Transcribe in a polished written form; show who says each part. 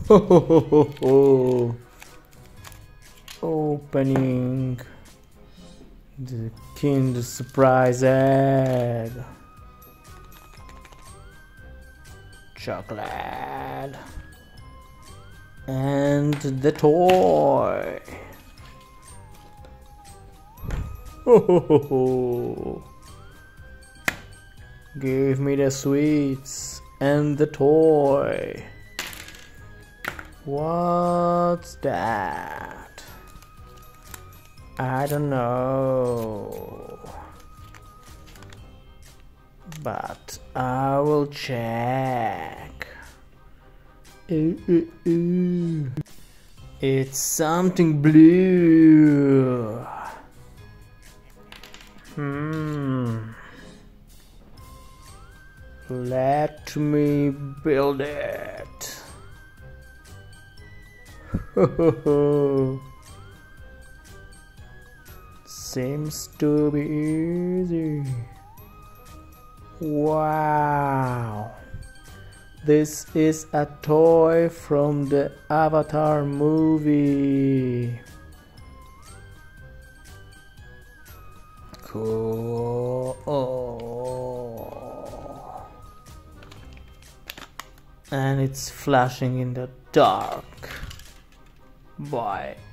Speaker 1: Opening the Kinder Surprise egg. Chocolate. And the toy. Give me the sweets and the toy. What's that? I don't know, but I will check. It's something blue. Let me build it. Seems to be easy. Wow. This is a toy from the Avatar movie. Cool. And it's flashing in the dark. Boy,